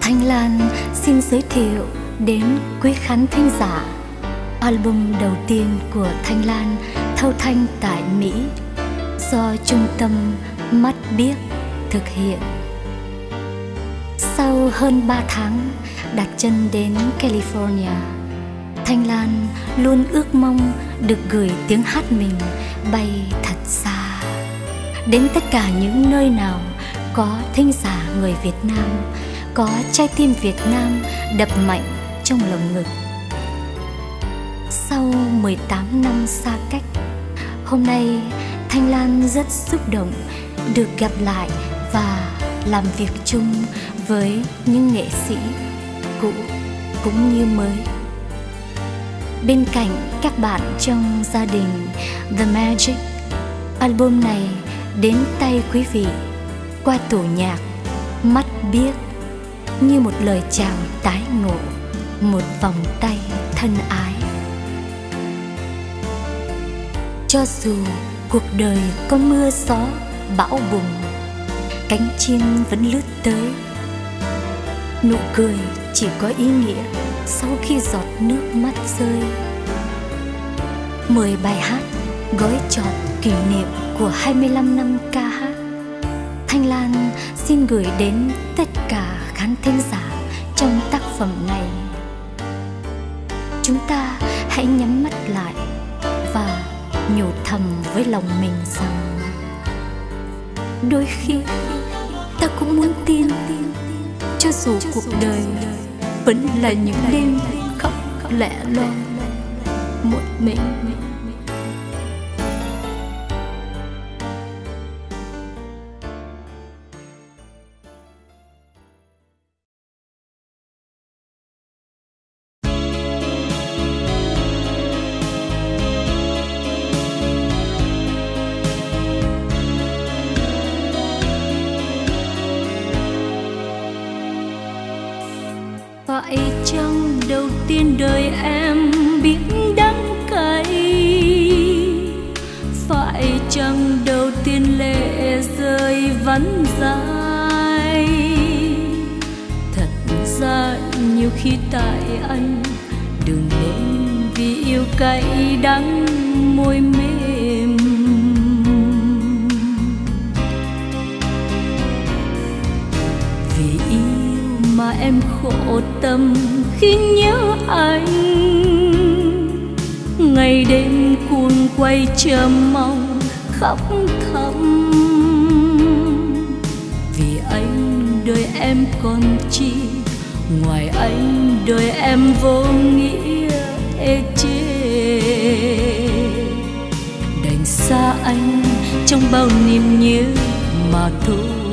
Thanh Lan xin giới thiệu đến quý khán thính giả album đầu tiên của Thanh Lan thâu thanh tại Mỹ do Trung tâm Mắt Biếc thực hiện. Sau hơn 3 tháng đặt chân đến California, Thanh Lan luôn ước mong được gửi tiếng hát mình bay thật xa, đến tất cả những nơi nào có thính giả người Việt Nam, có trái tim Việt Nam đập mạnh trong lồng ngực. Sau 18 năm xa cách, hôm nay Thanh Lan rất xúc động được gặp lại và làm việc chung với những nghệ sĩ cũ cũng như mới. Bên cạnh các bạn trong gia đình The Magic, album này đến tay quý vị qua tủ nhạc Mắt Biếc như một lời chào tái ngộ, một vòng tay thân ái. Cho dù cuộc đời có mưa gió bão bùng, cánh chim vẫn lướt tới. Nụ cười chỉ có ý nghĩa sau khi giọt nước mắt rơi. 10 bài hát gói trọn kỷ niệm của 25 năm ca hát, Thanh Lan xin gửi đến tất cả khán thính giả trong tác phẩm này. Chúng ta hãy nhắm mắt lại và nhủ thầm với lòng mình rằng đôi khi ta cũng muốn tin, cho dù cuộc đời vẫn là những đêm khóc lẻ loi một mình. Phải chăng đầu tiên đời em biết đắng cay? Phải chăng đầu tiên lệ rơi vắn dài? Thật ra nhiều khi tại anh, đừng nên vì yêu cay đắng môi mềm. Vì yêu mà em khổ tâm khi nhớ anh, ngày đêm cuồng quay chờ mong khóc thầm. Vì anh đời em còn chi, ngoài anh đời em vô nghĩa ê chê. Đành xa anh trong bao niềm nhớ mà thôi.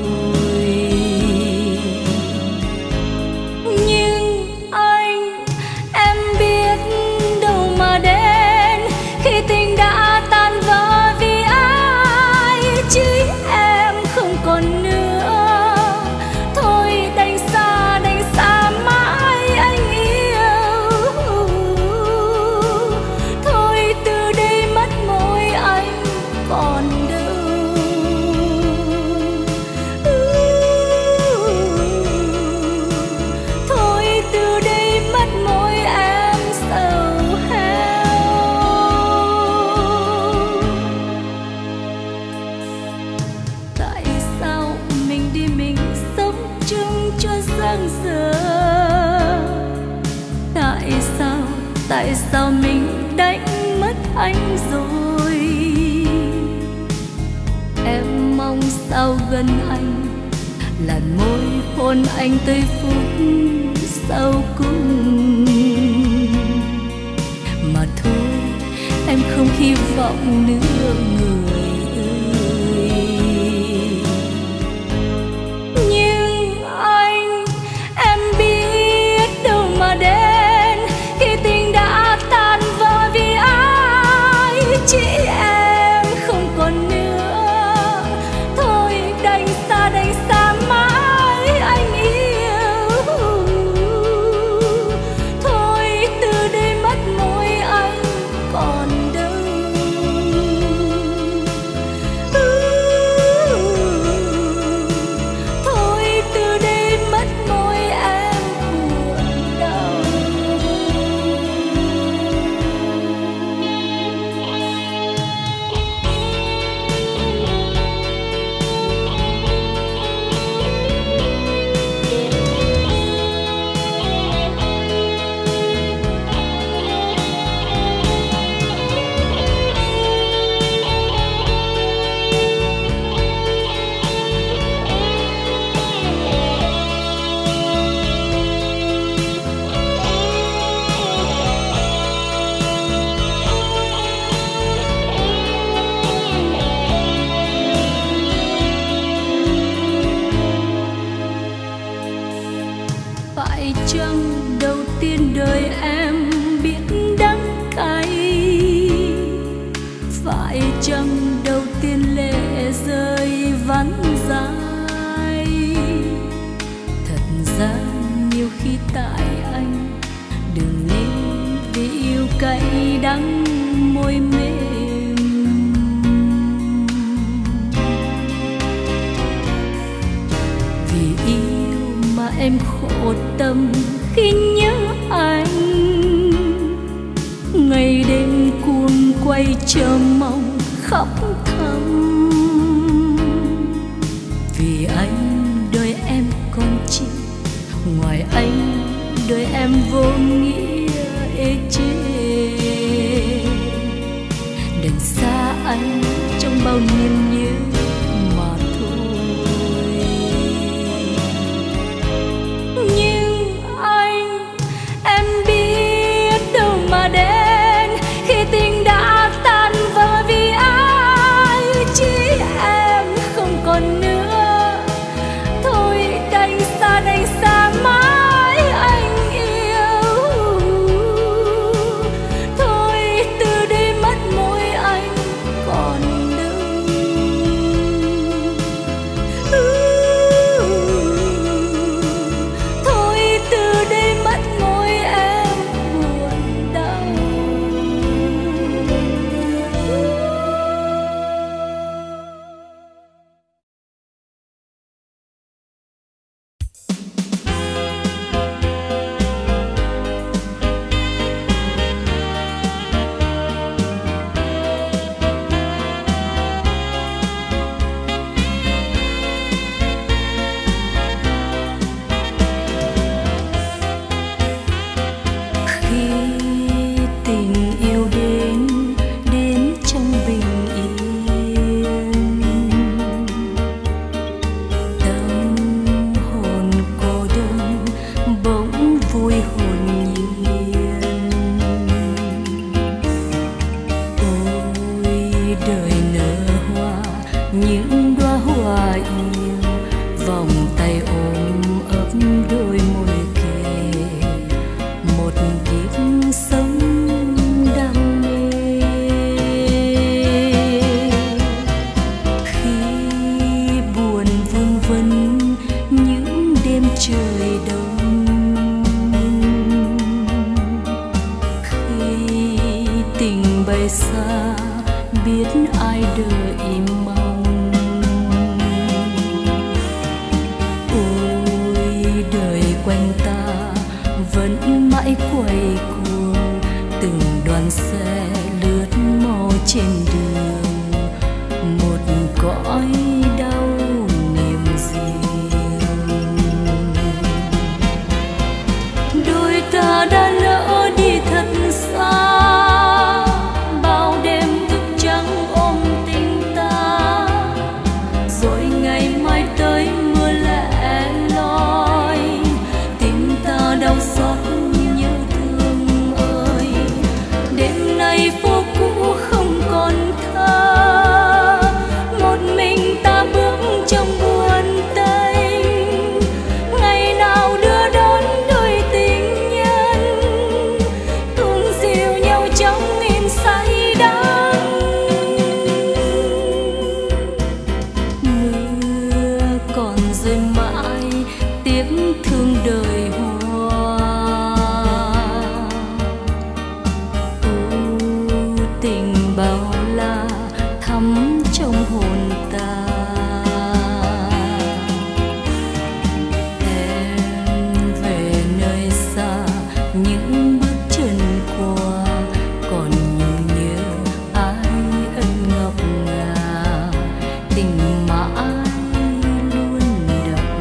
Tại sao mình đánh mất anh rồi? Em mong sao gần anh, làn môi hôn anh tới phút sau cùng. Mà thôi em không hy vọng nữa người ơi. Nhưng anh, em biết đâu mà đến chỉ em không còn nữa. Thôi đành xa mãi anh yêu. Thôi từ đây mất môi anh còn đâu. vẫn dài. Thật ra nhiều khi tại anh đừng nên vì yêu cay đắng môi mềm. Vì yêu mà em khổ tâm khi nhớ anh, ngày đêm cuồng quay chờ mong khóc thầm. Vì anh đời em còn chi, ngoài anh đời em vô nghĩa ê chê. Đành xa anh trong bao niềm nhớ mà thôi. Nhưng anh em biết đâu mà đến khi tình đã tan vỡ, vì ai chỉ em không còn nữa. Thôi đành xa mãi anh yêu. Thôi từ đây mất môi anh còn đâu. Thôi từ đây mất môi em buồn đau. Khi tình yêu đến trong bình yên, tâm hồn cô đơn bỗng vui hồn nhiên. Ôi đời nở hoa những đóa hoa yêu, vòng tay ôm ấp đôi môi kề, một kiếp sống đam mê. Khi buồn vương vấn những đêm trời đông, khi tình bay xa biết ai đợi mong. Ôi đời quanh ta vẫn mãi quay cuồng, từng đoàn xe lướt mau trên đường, một cõi đau niềm riêng. Đôi ta đã lỡ đi thật xa, bao đêm thức trắng ôm tình ta, rồi ngày mai tới mưa lẻ loi, tim ta đau xót nhớ thương ơi. Đêm nay phố cũ không còn thơ, một mình ta bước trong buồn tênh. Ngày nào đưa đón đôi tình nhân, tuôn dịu nhau trong im say đắng. Mưa còn rơi mãi tiếc thương đời hoa. Tình bao la thắm trong hồn ta. Em về nơi xa những bước chân qua, còn nhớ ai ân ngọc ngà, tình mãi luôn đậm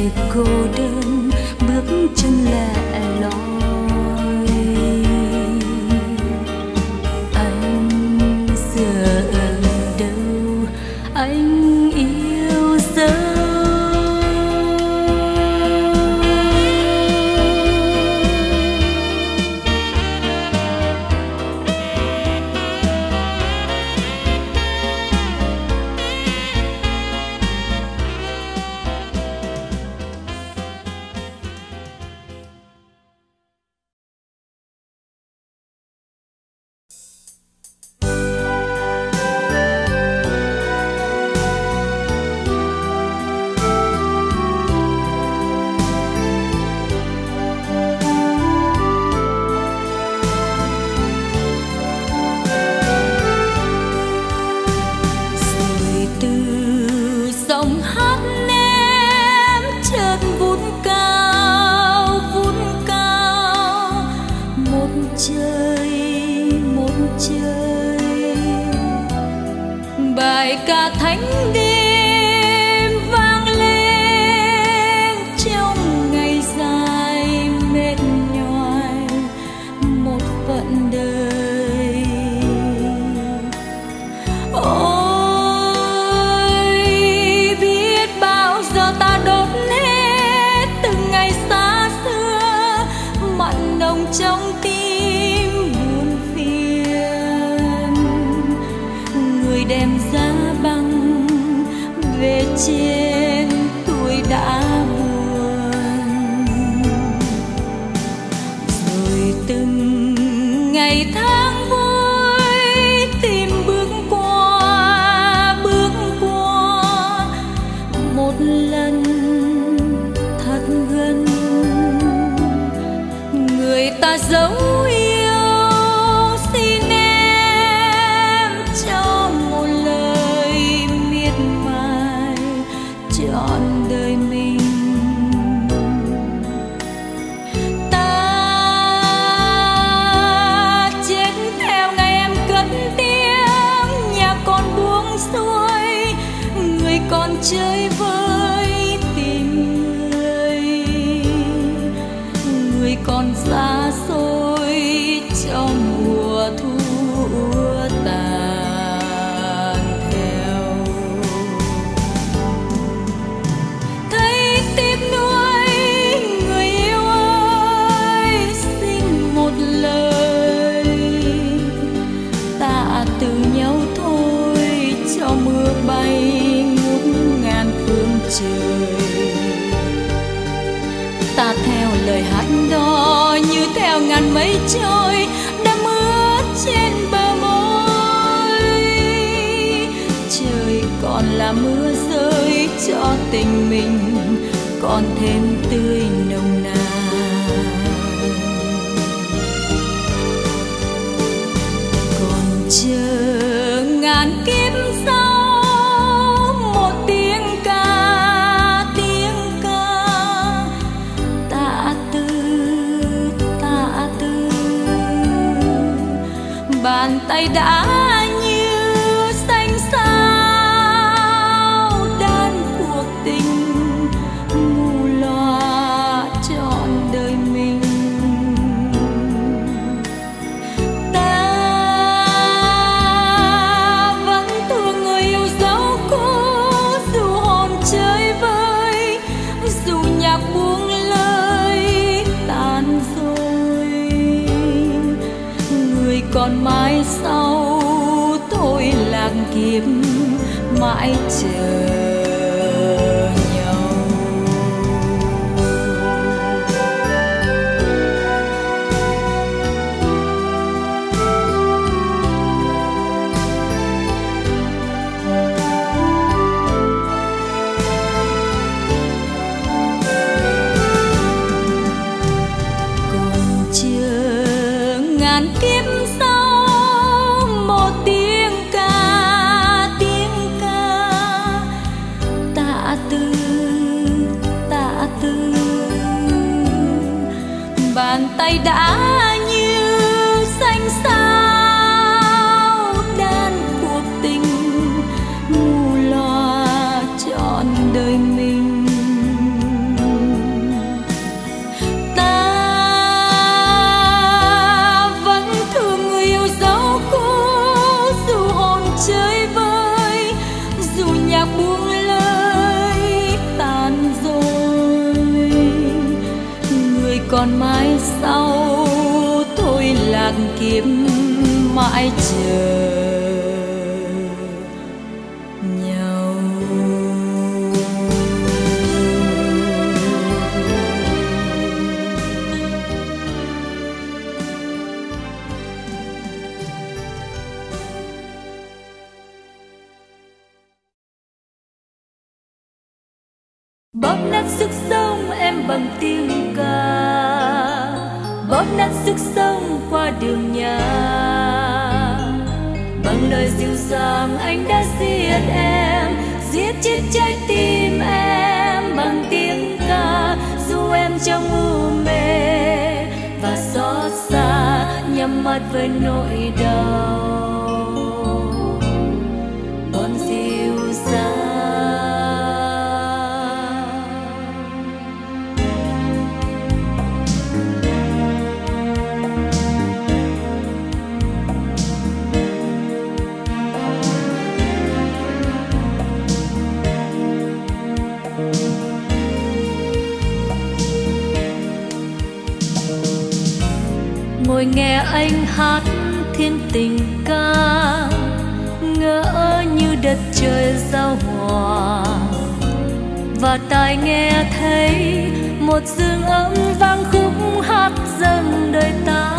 cô đơn bước chân lẻ loi. Anh giờ ở đâu, anh yêu dấu. Bài ca thánh đêm vang lên trong ngày dài mệt nhoài một phận đời. Ôi biết bao giờ ta đốt hết từng ngày xa xưa, mặn nồng trong tim buồn phiền. Người đem giá băng về trên tuổi đã buồn, rồi từng ngày tháng vui tìm bước qua một lần thật gần. Người ta dấu trọn đời mình. Ta chết theo ngày em cất tiếng, nhà con buông xuôi, người còn chơi vơi tìm người, người còn xa xôi cho mùa thu tàn theo. Mưa bay ngút ngàn phương trời, ta theo lời hát đó như theo ngàn mây trôi đã mưa trên bờ môi. Trời còn là mưa rơi cho tình mình còn thêm tươi nồng nàn. Còn chờ ngàn kiếp sau bàn tay đã như xanh xao đan cuộc tình mù loa trọn đời mình. Ta vẫn thương người yêu dấu cũ, dù hồn chơi vơi, dù nhạc buông lời tàn rồi. Người còn mãi sau thôi lạc kiếp mãi chờ nhau. Còn chờ ngàn kiếp sau một tiếng ca tạ tư bàn tay đã như xanh xao đan cuộc tình mù loa trọn đời mình. còn mai sau thôi lạc kiếp mãi chờ nhau. Bóp nát sức sống em bằng tiếng ca, bóp nát sức sống qua đường nhà. Bằng lời dịu dàng anh đã giết em, giết chết trái tim em bằng tiếng ca. Dù em trong u mê và xót xa, nhắm mắt với nỗi đau còn dịu dàng. Ngồi nghe anh hát thiên tình ca, ngỡ như đất trời giao hòa, và tai nghe thấy một dương ấm vang khúc hát dâng đời ta.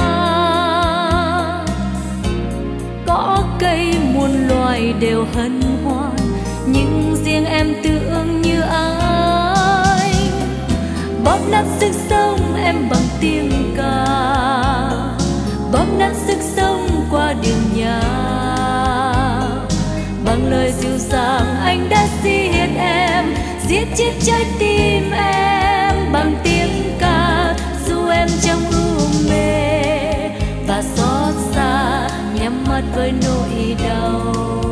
Có cây muôn loài đều hân hoan, nhưng riêng em tưởng như ai. Bóp nát sức sống em bằng tiếng ca, bóp nát sức sống qua đường nhà. Bằng lời dịu dàng anh đã giết em, giết chết trái tim em bằng tiếng ca. Dù em trong u mê và xót xa, nhắm mắt với nỗi đau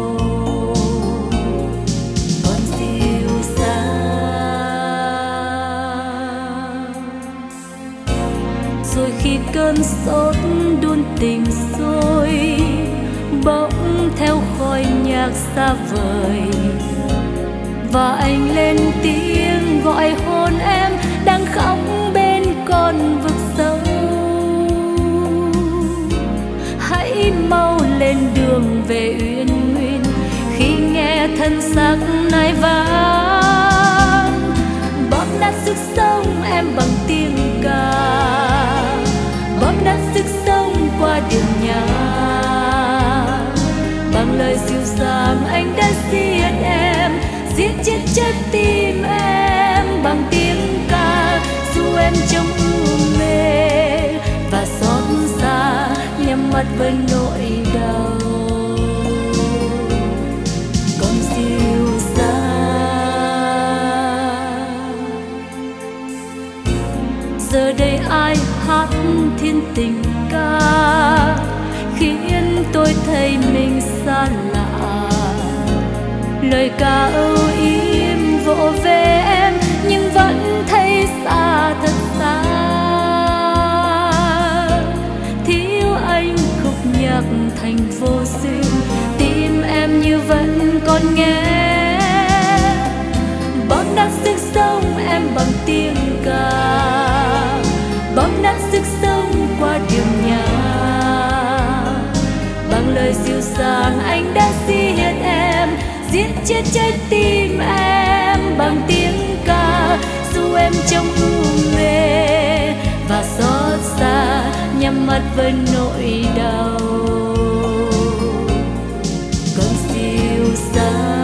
còn dịu dàng. Rồi khi cơn sốt đun tình sôi, bỗng theo khói nhạc xa vời, và anh lên tiếng gọi hồn em đang khóc bên con vực sâu. Hãy mau lên đường về Uyên Nguyên khi nghe thân xác nai vang. Bóp nát sức sống em bằng tiếng ca, bóp nát sức sống qua đường nhà. Bằng lời dịu dàng anh đã giết em, giết chết trái tim em bằng tiếng ca. Dù em trong u mê và xót xa, nhắm mắt với nỗi đau còn dịu dàng. Giờ đây ai hát thiên tình ca, khiến tôi thấy mình xa lạ. Lời ca âu yếm vỗ về em, nhưng vẫn thấy xa thật xa. Thiếu anh khúc nhạc thành vô duyên, tim em như vẫn còn nghe. Bóp nát sức sống em bằng tiếng ca, bóp nát sức sống qua đường nhà. Bằng lời dịu dàng anh đã giết em, giết chết trái tim em bằng tiếng ca. Dù em trong u mê và xót xa, nhắm mắt với nỗi đau còn dịu dàng.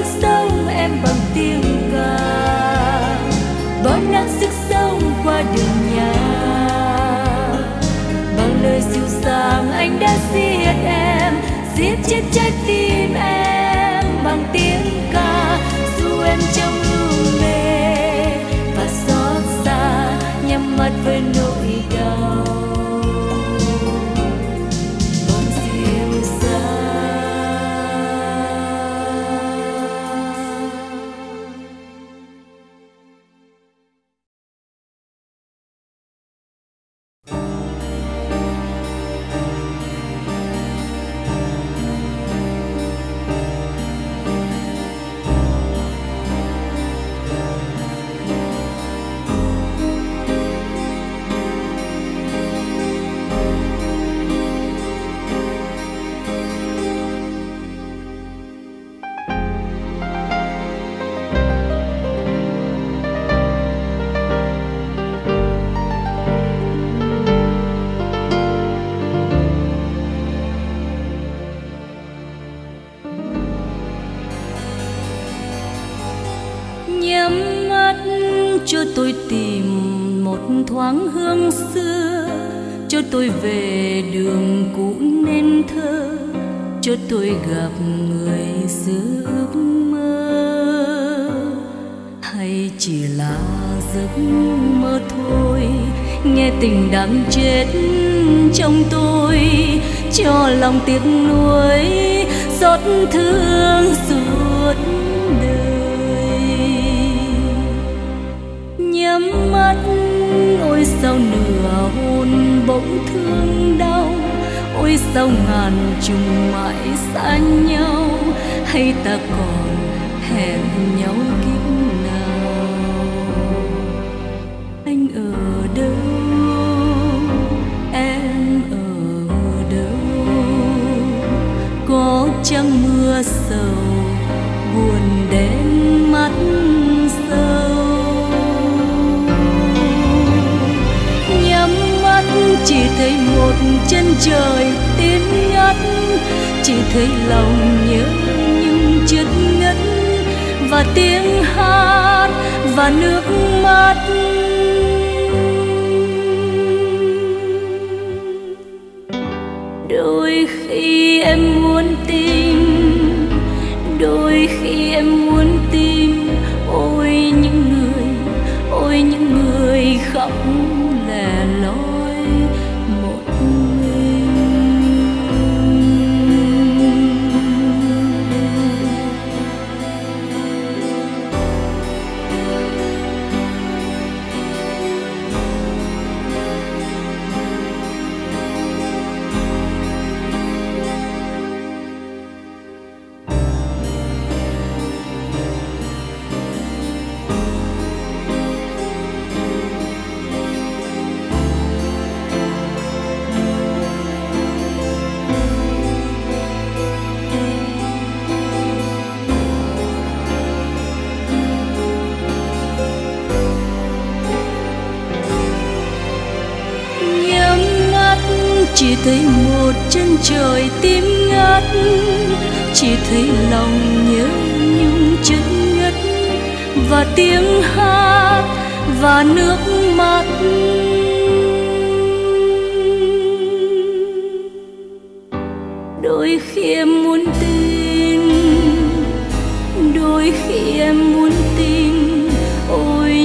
sức sống em bằng tiếng ca, bao năng sức sống qua đường nhà, bao lời dịu dàng anh đã giết em, giết chết trái tim em bằng tiếng ca. Dù em trong u mê và xót xa, nhắm mắt với nỗi đau vẫn dịu dàng. Nhắm mắt cho tôi tìm một thoáng hương xưa, cho tôi về đường cũ nên thơ, cho tôi gặp người giữa ước mơ. Hay chỉ là giấc mơ thôi, nghe tình đang chết trong tôi, cho lòng tiếc nuối xót thương suốt đời. Nhắm mắt ôi sao nửa hôn bỗng thương đau, ôi sao ngàn trùng mãi xa nhau, hay ta còn hẹn nhau kiếp nào. Anh ở đâu, em ở đâu, có chăng mưa sầu buồn đến mắt sâu. Chỉ thấy một chân trời tím ngắt, chỉ thấy lòng nhớ nhung chất ngất, và tiếng hát và nước mắt. Đôi khi em muốn tìm, đôi khi em muốn tìm, ôi những người khóc lẻ loi. Chỉ thấy một chân trời tím ngắt, chỉ thấy lòng nhớ nhung chất ngất, và tiếng hát và nước mắt. Đôi khi em muốn tin, đôi khi em muốn tin, ôi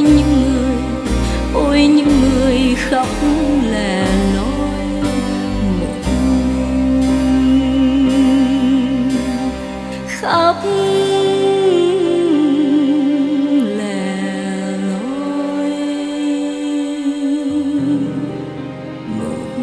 những người khóc lẻ loi. Khóc lẻ loi một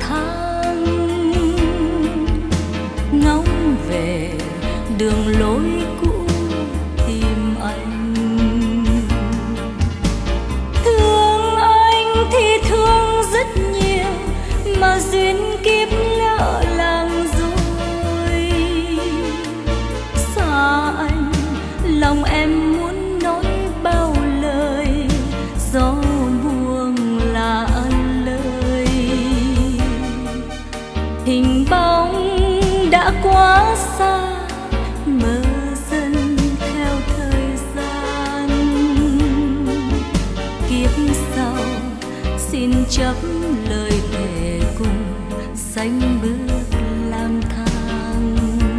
tháng ngóng về đường lối cũ tìm anh. Thương anh thì thương rất nhiều mà duyên kiếp lỡ làng rồi. Xa anh lòng em muốn nói bao lời, gió buông là lời. Hình bóng đã quá xa, mơ dần theo thời gian. Kiếp sau xin chấp lời thề cùng sánh bước lang thang.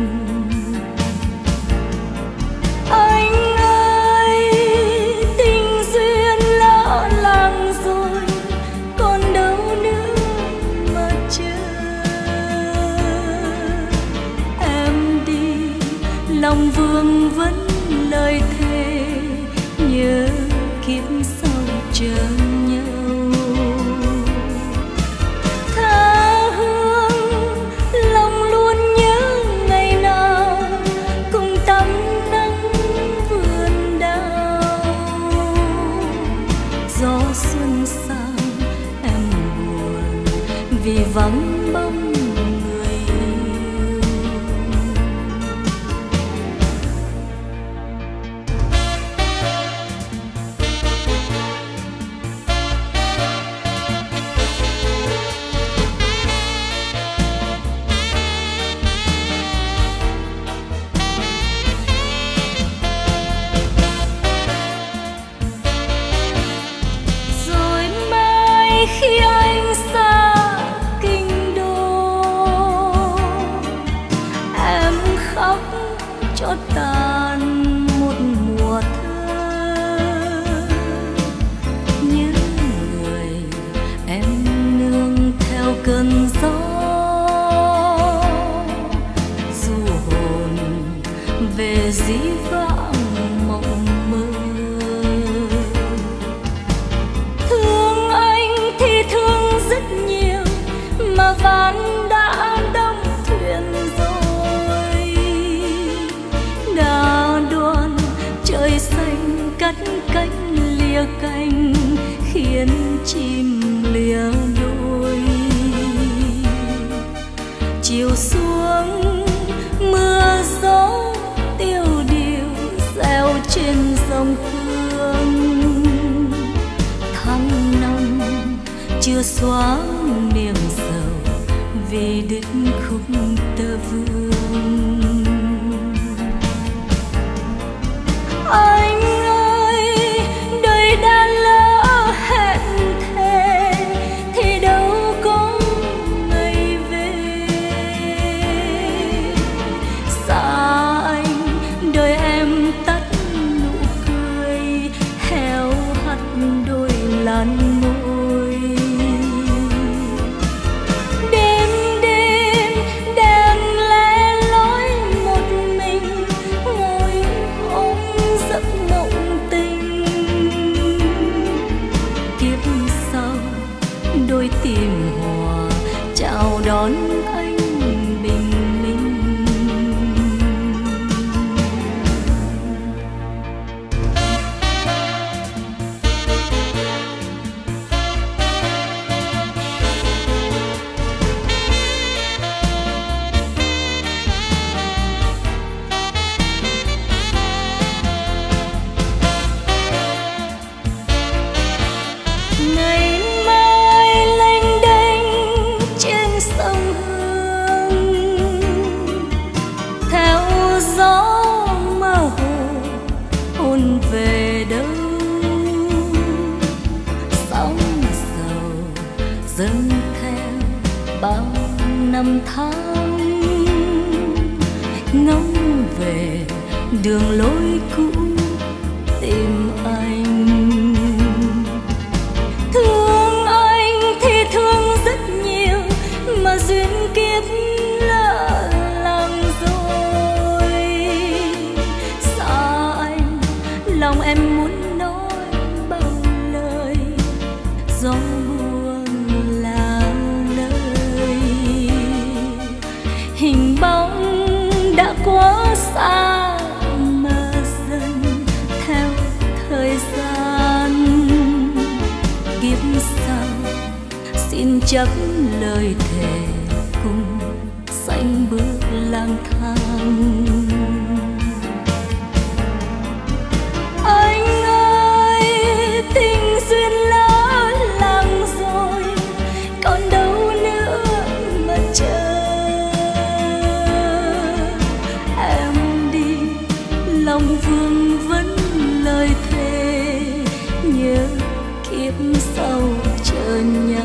Anh ơi, tình duyên lỡ làng rồi, còn đâu nữa mà chờ. Em đi lòng vương vấn lời thề, nhớ kiếp sau chờ nhau. Tha hương lòng luôn nhớ ngày nào cùng tắm nắng vườn đào. Gió xuân sang em buồn vì vắng bóng người yêu. Rồi mai khi anh xa kinh đô, em khóc cho tàn một mùa thơ. Nhớ người em nương theo cơn gió, du hồn về dĩ vãng mộng mơ. Thương anh thì thương rất nhiều mà ván đã đóng thuyền rồi. Đã đoan trời xanh cắt cánh lìa cánh, khiến chim lìa đôi. Chiều xuống mưa gió tiêu điều reo trên dòng hương. Tháng năm chưa xóa niềm sầu vì đứt khúc tơ vương. Anh ơi, đời đã lỡ hẹn thề thì đâu có ngày về. Xa anh đời em tắt nụ cười, héo hắt đôi làn môi. Đêm đêm đèn lẻ loi một mình, ngồi ôm giấc mộng tình. Kiếp sau đôi tìm hòa chào đón anh bình minh. Ngày mai lênh đênh trên sông Hương, theo gió mơ hồ hôn về đâu. Sóng sầu dâng theo bao năm tháng, ngóng về đường lối cũ tìm anh. Thương anh thì thương rất nhiều mà duyên kiếp lỡ làng rồi. Xa anh lòng em muốn nói bao lời, gió buông là lời. xa mờ dần theo thời gian. Kiếp sau xin chấp lời thề cùng xanh bước lang thang. Anh ơi, tình duyên lỡ làng rồi, còn đâu nữa mà chờ. Em đi lòng vương vấn lời thề, nhớ kiếp sau chờ nhau.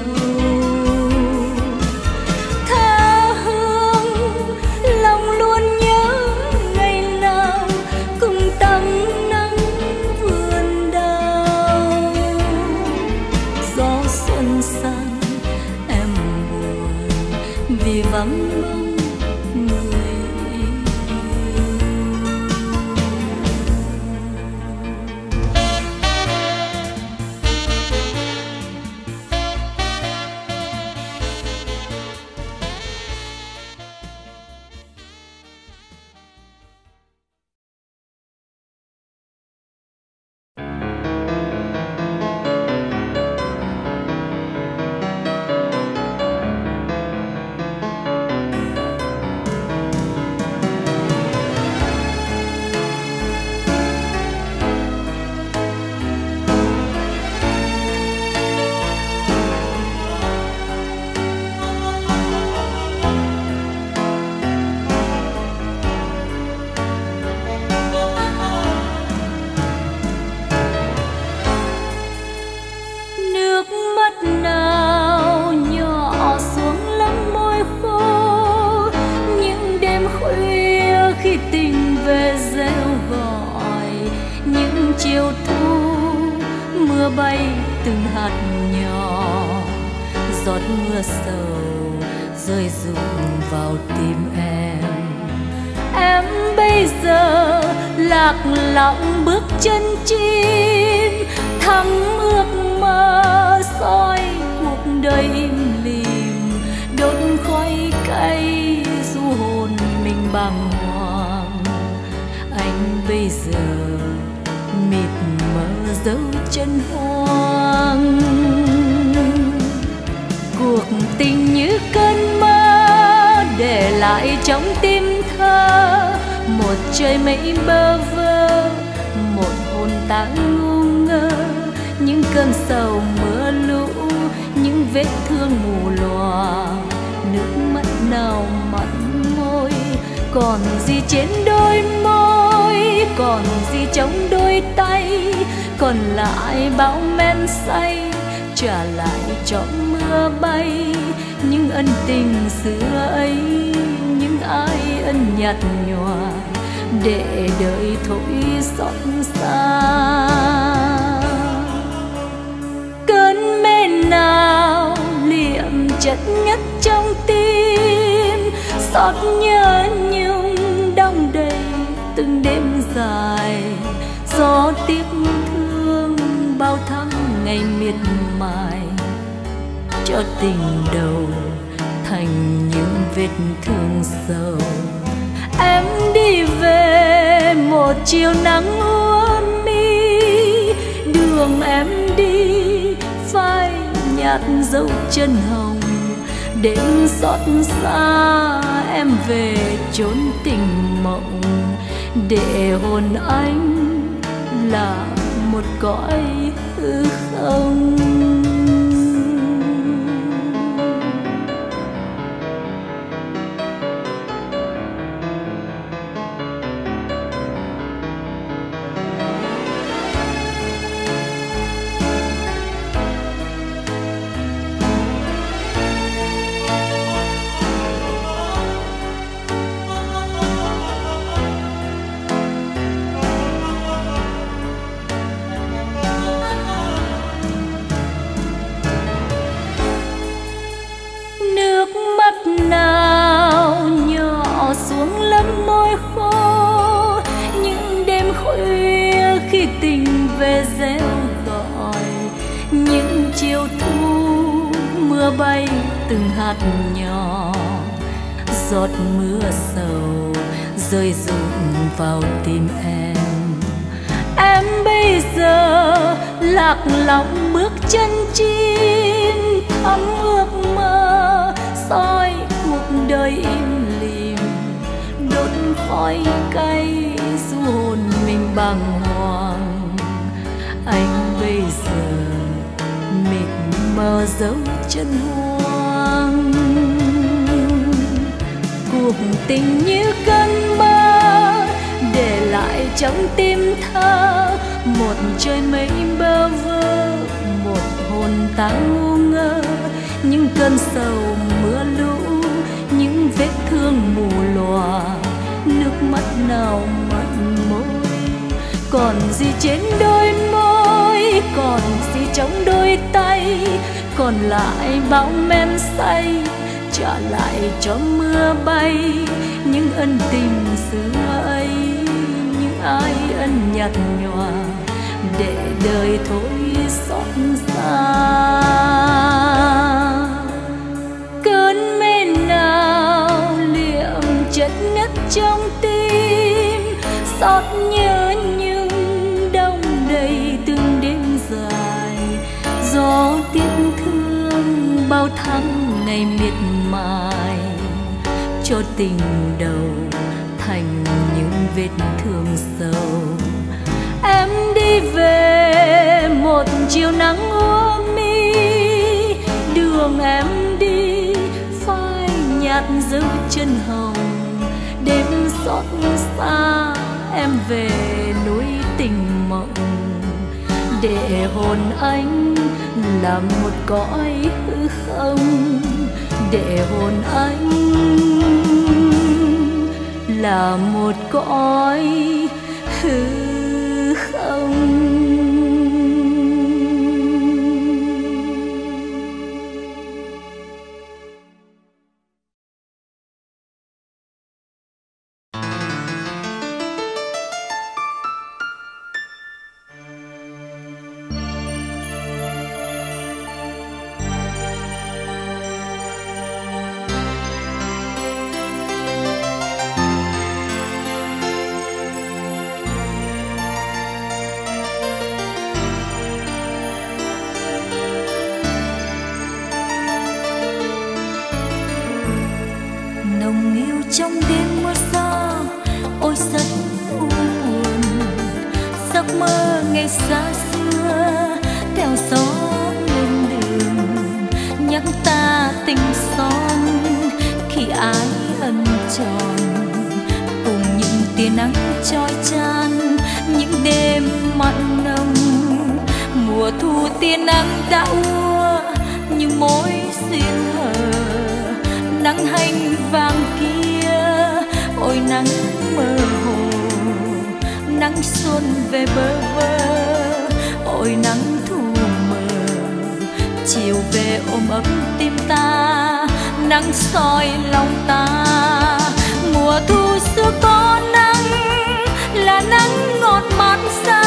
Tha hương lòng luôn nhớ ngày nào cùng tắm nắng vườn đào. Gió xuân sang em buồn vì vắng bóng người yêu. Chiều thu mưa bay từng hạt nhỏ, giọt mưa sầu rơi rụng vào tim em. Em bây giờ lạc lõng bước chân chim, thắm ước mơ soi cuộc đời im lìm, đốt khói cay du hồn mình bàng hoàng. Anh bây giờ mịt mờ dấu chân hoang. Cuộc tình như cơn mơ để lại trong tim thơ, một trời mây bơ vơ, một hồn tang ngu ngơ. Những cơn sầu mưa lũ, những vết thương mù lòa, nước mắt nào mặn môi, còn gì trên đôi môi, còn gì trong đôi tay, còn lại bao men say trả lại cho mưa bay. Những ân tình xưa ấy, những ai ân nhạt nhòa, để đời thôi xót xa. Cơn mê nào liệm chất nhất trong tim, xót nhớ nhung đong đầy từng đêm dài. Gió tiếc thương bao tháng ngày miệt mài, cho tình đầu thành những vết thương sâu. Em đi về một chiều nắng úa mi, đường em đi phai nhạt dấu chân hồng. Đêm xót xa em về chốn tình mộng, để hồn anh là một cõi hư không. Nào nhỏ xuống lấm môi khô, những đêm khuya khi tình về reo gọi, những chiều thu mưa bay từng hạt nhỏ, giọt mưa sầu rơi rụng vào tim em. Em bây giờ lạc lõng bước chân chim, thắm ước mơ soi cuộc đời im lìm, đốt khói cay du hồn mình bàng hoàng. Anh bây giờ mịt mờ dấu chân hoang, cuộc tình như cơn mơ để lại trong tim thơ, một trời mây bơ vơ, một hồn ta ngu ngơ. Những cơn sầu mưa lũ, những vết thương mù lòa, nước mắt nào mặn môi. Còn gì trên đôi môi, còn gì trong đôi tay, còn lại bao men say trả lại cho mưa bay. Những ân tình xưa ấy, những ai ân nhạt nhòa, để đời thôi xót xa. Cơn mê nào liệm chất ngất trong tim, xót nhớ nhưng đông đầy từng đêm dài. Gió tiếc thương bao tháng ngày miệt mài, cho tình đầu thành những vết thương sâu. Em đi về một chiều nắng úa mi, đường em đi phai nhạt dấu chân hồng. Đêm xót xa em về núi tình mộng, để hồn anh là một cõi hư không, để hồn anh là một cõi hư không. Trong đêm mưa xa, ôi rất u buồn. Giấc mơ ngày xa xưa theo gió lên đường, nhắc ta tình son khi ái ân tròn. Cùng những tia nắng chói chang, những đêm mặn nồng. Mùa thu tia nắng đã úa những mối duyên hờ. Nắng hành vàng kia, ôi nắng mơ hồ. Nắng xuân về bơ vơ, ôi nắng thu mờ. Chiều về ôm ấm tim ta, nắng soi lòng ta. Mùa thu xưa có nắng, là nắng ngọt mát xa.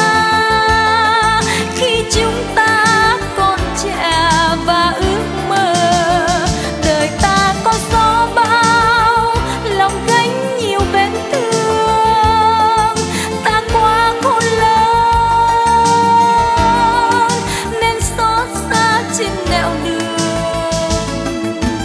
Khi chúng ta còn trẻ và ước mơ, đời ta có gió bão, lòng gánh nhiều vết thương. Ta quá khôn lớn nên xót xa trên nẻo đường.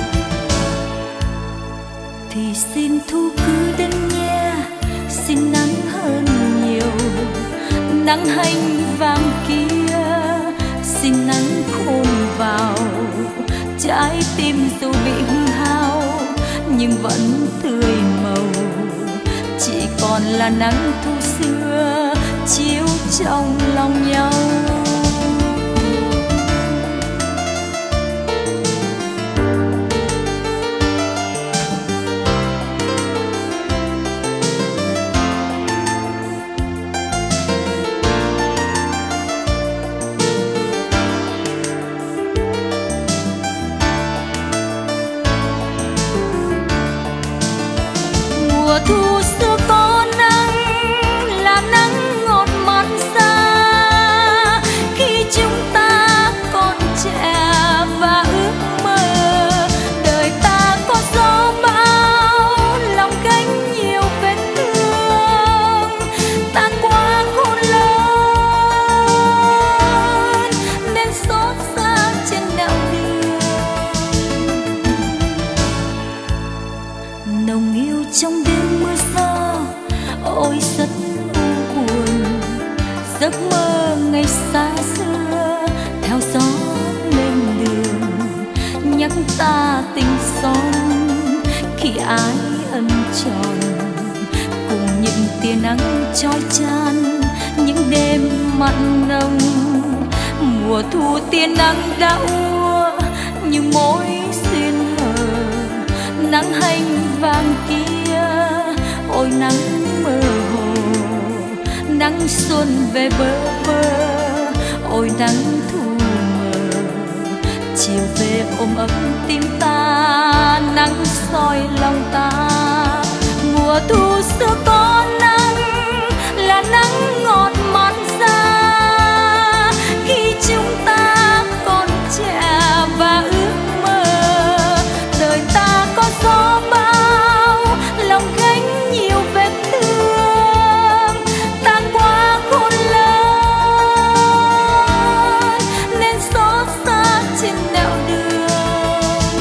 Thì xin thu cứ đến nhé, xin nắng hơn nhiều. Nắng hành vàng kia, xin nắng khôn vào. Trái tim dù bị hư hao nhưng vẫn tươi màu, chỉ còn là nắng thu xưa chiếu trong lòng nhau. Mùa thu xưa có nắng, là nắng ngọt mát xa. nồng yêu trong đêm mưa xa, ôi rất u buồn. Giấc mơ ngày xa xưa theo gió lên đường, nhắc ta tình son khi ái ân tròn, cùng những tia nắng chói chan những đêm mặn nồng. Mùa thu tia nắng đã úa như mối xuyên hờ, nắng hanh vàng kia ôi nắng mơ hồ, nắng xuân về bơ vơ ôi nắng thu mờ. Chiều về ôm ấm tim ta, nắng soi lòng ta. Mùa thu xưa có nắng là nắng ngọt mặn xa, khi chúng ta còn trẻ và ước mơ. Đời ta có gió bão, lòng gánh nhiều vết thương, ta qua khôn lớn nên xót xa trên nẻo đường.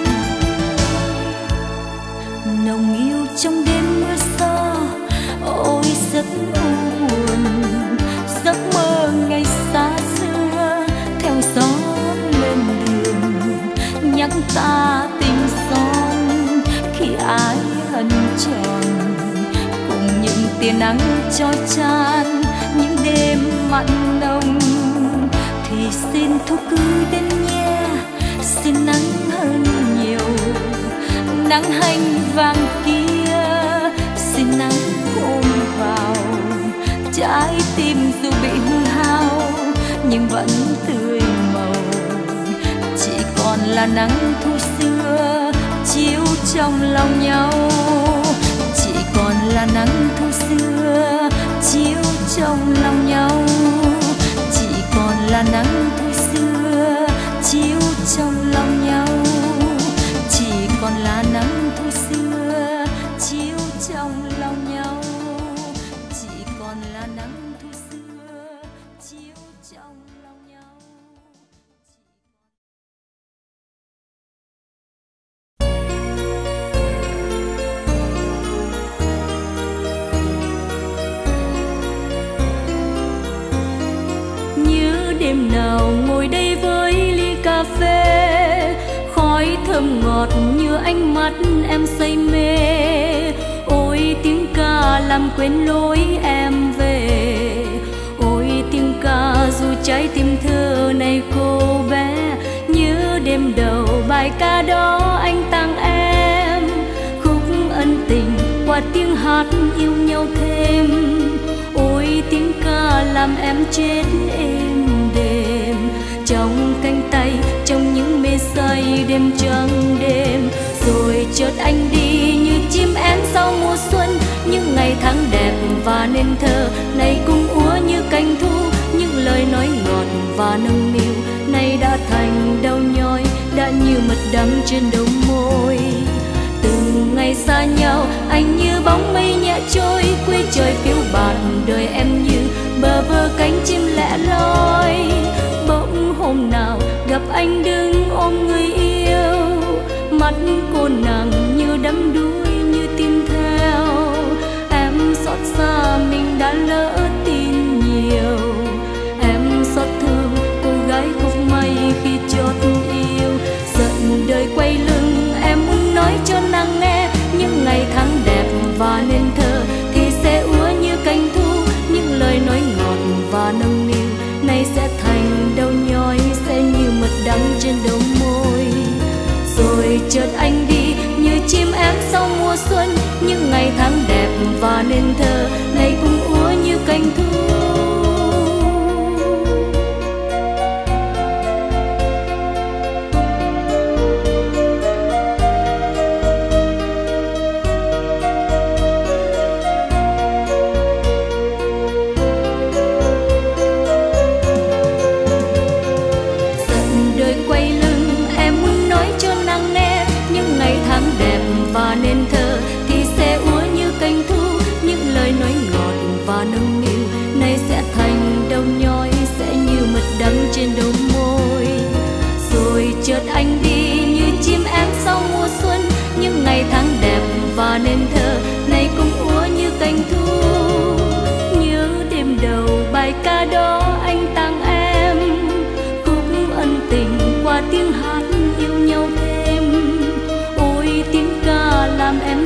Nồng yêu trong đêm mưa xa, ôi rất u buồn. Giấc mơ ngày xa xưa theo gió lên đường, nhắc ta tình son khi ái hân tròn, cùng những tia nắng chói chan những đêm mặn nồng. Thì xin thu cứ đến nhé, xin nắng hơn nhiều, nắng hanh vàng kia xin nắng ôm vào. Trái tim dù bị hư hao nhưng vẫn tươi màu, chỉ còn là nắng thu xưa chiếu trong lòng nhau. Chỉ còn là nắng thu xưa chiếu trong lòng nhau, chỉ còn là nắng thu xưa chiếu trong lòng nhau, chỉ còn là nắng thu xưa chiếu trong lòng nhau, chỉ còn là nắng thu xưa chiếu trong lòng nhau. Nhớ đêm nào ngồi đây với ly cà phê, khói thơm ngọt như ánh mắt em say mê. Ôi tiếng ca làm quên lối em về, ôi tiếng ca dù trái tim thơ này cô bé. Nhớ đêm đầu bài ca đó anh tặng em, khúc ân tình qua tiếng hát yêu nhau thêm. Ôi tiếng ca làm em chết êm đềm, trong cánh tay trong những mê say đêm trắng đêm. Rồi chợt anh đi như chim én sau mùa xuân, những ngày tháng đẹp và nên thơ này cũng úa như cành thu. Những lời nói ngọt và nâng niu nay đã thành đau nhói, đã như mật đắng trên đầu môi. Từng ngày xa nhau anh như bóng mây nhẹ trôi, quê trời phiêu bạt đời em như bơ vơ cánh chim lẻ loi. Bỗng hôm nào gặp anh đứng ôm người yêu, mắt cô nàng như đắm đuối như tin theo. Em xót xa mình đã lỡ tin nhiều, em xót thương cô gái khúc may khi chót yêu. Giận đời quay lưng em muốn nói cho nàng nghe, những ngày tháng đẹp và nên thơ thì sẽ úa như cành thu. Những lời nói ngọt và nâng niu nay sẽ thành đau nhói, sẽ như mật đắng trên đầu môi. Rồi chợt anh đi như chim én sau mùa xuân, những ngày tháng đẹp và nên thơ nay cũng úa như cành thu. Và nên thơ thì sẽ úa như cành thu, những lời nói ngọt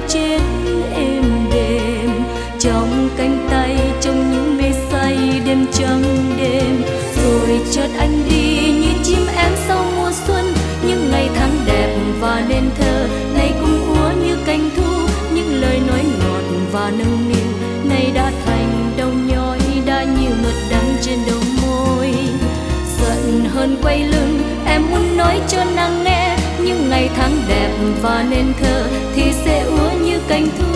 chết êm đềm, trong cánh tay trong những mê say đêm trắng đêm. Rồi chợt anh đi như chim én sau mùa xuân, những ngày tháng đẹp và nên thơ nay cũng úa như cành thu. Những lời nói ngọt và nâng niu nay đã thành đau nhói, đã như mật đắng trên đầu môi. Giận hơn quay lưng em muốn nói cho nàng nghe, những ngày tháng đẹp và nên thơ thì sẽ úa như cành thu.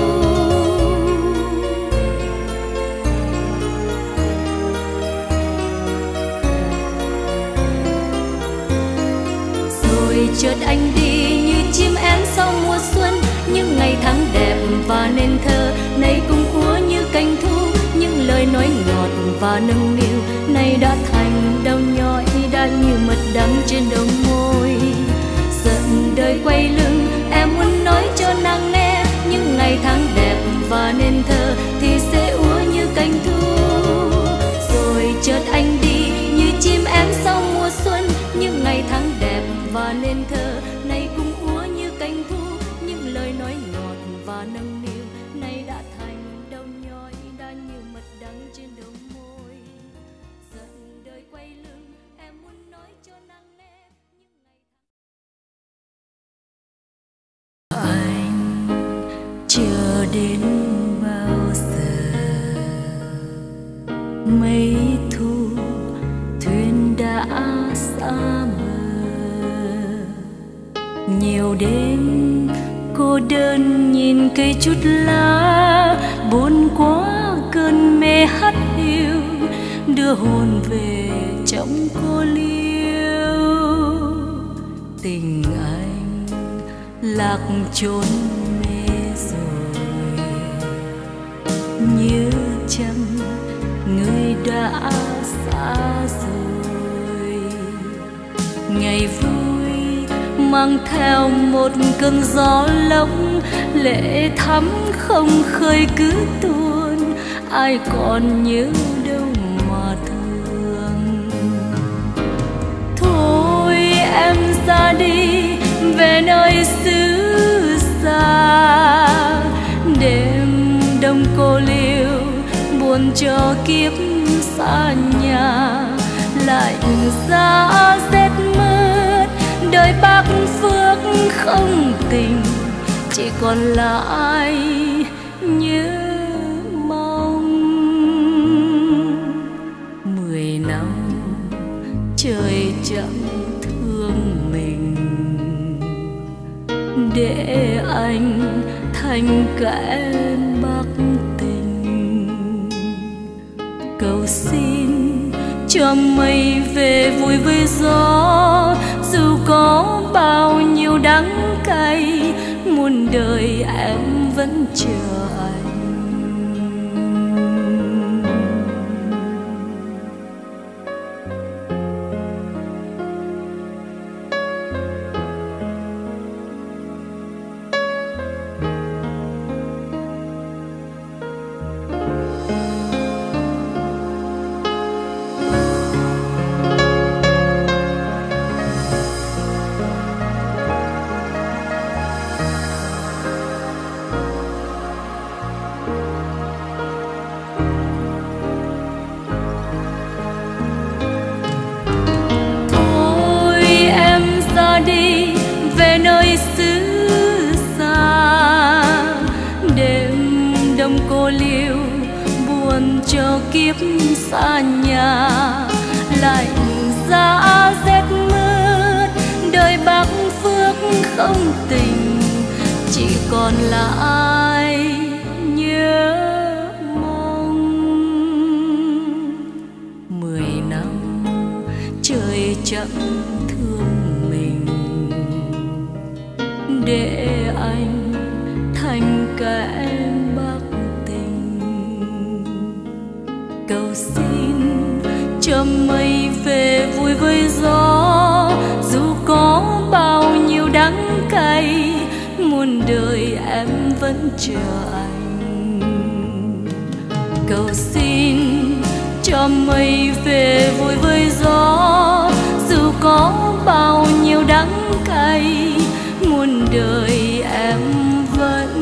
Rồi chợt anh đi như chim én sau mùa xuân, những ngày tháng đẹp và nên thơ nay cũng úa như cành thu. Những lời nói ngọt và nâng niu nay đã thành đau nhói, đã như mật đắng trên đầu môi. Giận đời quay lưng em muốn nói cho nàng nghe, những ngày tháng đẹp và nên thơ thì sẽ úa như cành thu. Rồi chợt anh đi như chim én sau mùa xuân, những ngày tháng đẹp và nên thơ nay cũng úa như cành thu. Những lời nói ngọt và nâng niu nay đã thành đau nhói, đã như mật đắng trên đầu môi. Giận đời quay lưng em muốn nói cho nàng nghe, những ngày anh chờ đến bao giờ? Mấy thu thuyền đã xa mờ, nhiều đêm cô đơn nhìn cây chút lá, buồn quá cơn mê hắt hiu đưa hồn về trong cô liêu. Tình anh lạc trốn mê rồi, như chăng người đã xa rồi. Ngày vui mang theo một cơn gió lốc, lệ thắm không khơi cứ tuôn, ai còn nhớ đâu mà thương. Thôi em ra đi về nơi xứ xa, đêm đông cô liêu buồn cho kiếp xa nhà. Lạnh giá rét mướt đời bạc phước không tình, chỉ còn là ai nhớ mong. 10 năm trời chẳng thương mình, để anh thành kẻ bạc tình. Cầu xin cho mây về vui với gió, dù có bao nhiêu đắng cay, muôn đời em vẫn chờ anh. Đi về nơi xứ xa, đêm đông cô liêu buồn cho kiếp xa nhà. Lạnh giá rét mướt đời bạc phước không tình, chỉ còn là ai nhớ mong. 10 năm trời chẳng để anh thành kẻ bạc tình. Cầu xin cho mây về vui với gió, dù có bao nhiêu đắng cay, muôn đời em vẫn chờ anh. Cầu xin cho mây về vui với gió, dù có bao nhiêu đắng cay, muôn đời em vẫn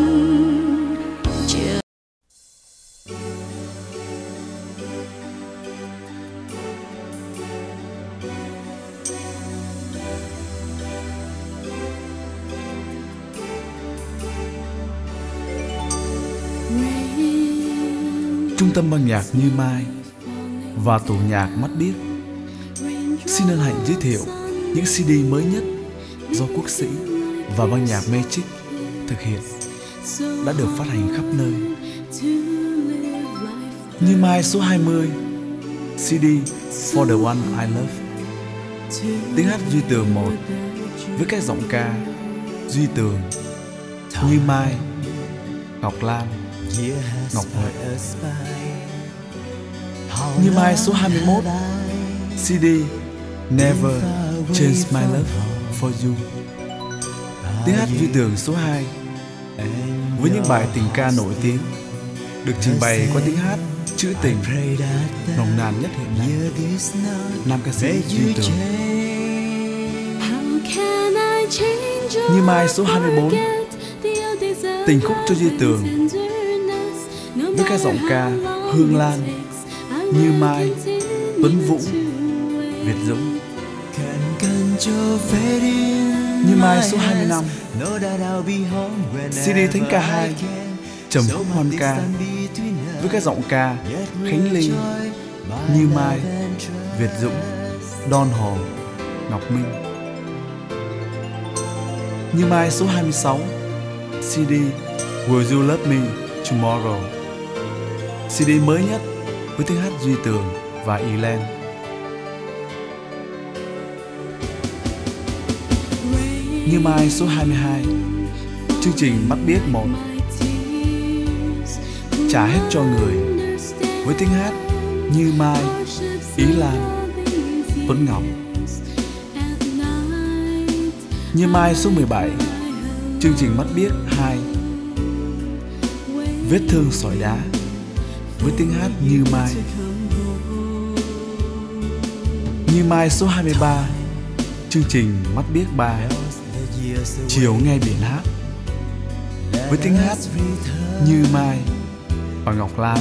Trung tâm ban nhạc Như Mai và tủ nhạc Mắt Biếc xin hân hạnh giới thiệu những CD mới nhất do Quốc Sĩ và ban nhạc Magic thực hiện đã được phát hành khắp nơi. Như Mai số 20, CD For the One I Love, tiếng hát Duy Tường 1 với các giọng ca Duy Tường, Như Mai, Ngọc Lan, Ngọc Huệ. Như Mai số 21, CD Never Change My Love For You, tiếng hát Duy Tường số 2 với những bài tình ca nổi tiếng được trình bày qua tiếng hát trữ tình nồng nàn nhất hiện nay. Nam ca sĩ Duy Tường. Như Mai số 24, tình khúc cho Duy Tường với các giọng ca Hương Lan, Như Mai, Tuấn Vũ, Việt Dũng. Như Mai số 25, CD Thánh Ca 2, trầm khúc hoan ca với các giọng ca Khánh Ly, Như Mai, Việt Dũng, Don Hồ, Ngọc Minh. Như Mai số 26, CD Will You Love Me Tomorrow, CD mới nhất với tiếng hát Duy Tường và Ylen. Như Mai số 22, chương trình Mắt Biếc 1, trả hết cho người với tiếng hát Như Mai, Ý Lan, Tuấn Ngọc. Như Mai số 17, chương trình Mắt Biếc 2, vết thương sỏi đá với tiếng hát Như Mai. Như Mai số 23, chương trình Mắt Biếc 3, chiều nghe biển hát với tiếng hát Như Mai và Ngọc Lan.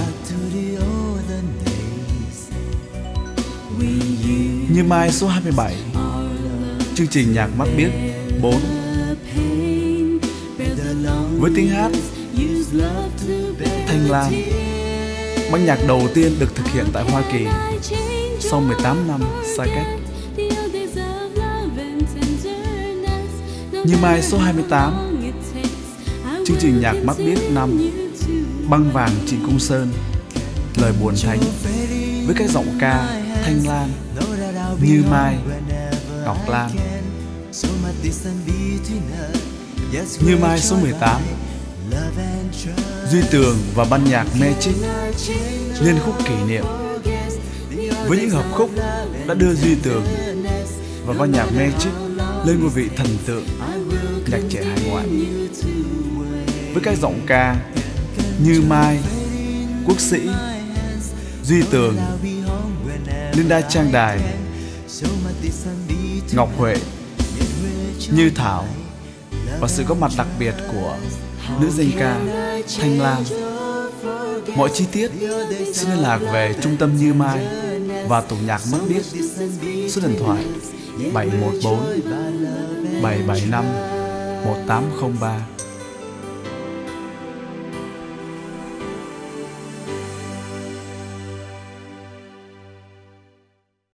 Như Mai số 27, chương trình nhạc Mắt Biếc 4 với tiếng hát Thanh Lan, ban nhạc đầu tiên được thực hiện tại Hoa Kỳ sau 18 năm xa cách. Như Mai số 28, chương trình nhạc Mắt Biếc 5, băng vàng Trịnh Công Sơn, lời buồn thánh với các giọng ca Thanh Lan, Như Mai, Ngọc Lan. Như Mai số 18, Duy Tường và ban nhạc Magic liên khúc kỷ niệm với những hợp khúc đã đưa Duy Tường và ban nhạc Magic lên ngôi vị thần tượng nhạc trẻ hải ngoại với các giọng ca Như Mai, Quốc Sĩ, Duy Tường, Linda Trang Đài, Ngọc Huệ, Như Thảo và sự góp mặt đặc biệt của nữ danh ca Thanh Lan. Mọi chi tiết xin liên lạc về Trung tâm Như Mai và tổ nhạc Mắt Biếc, số điện thoại 714 775 1803.